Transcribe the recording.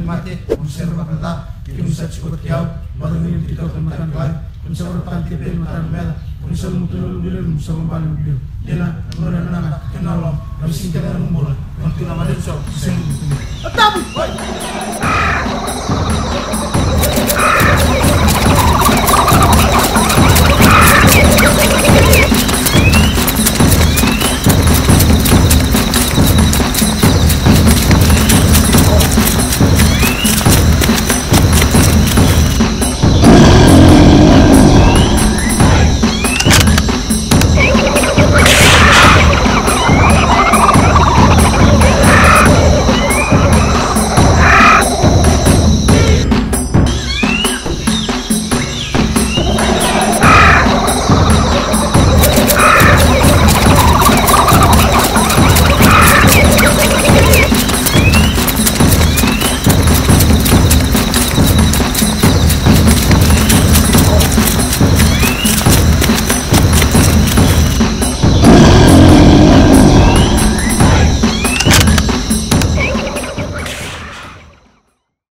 mate, conserva kata, que nos satisfaz que ao, para mim que toca makan kai, conserva panti pel matan bela, conserva mutul dulu, conserva balik dulu. Jena, nona nana, kenal lo, habis ini kita ngomong, nanti nama dia so, sing. Tabu,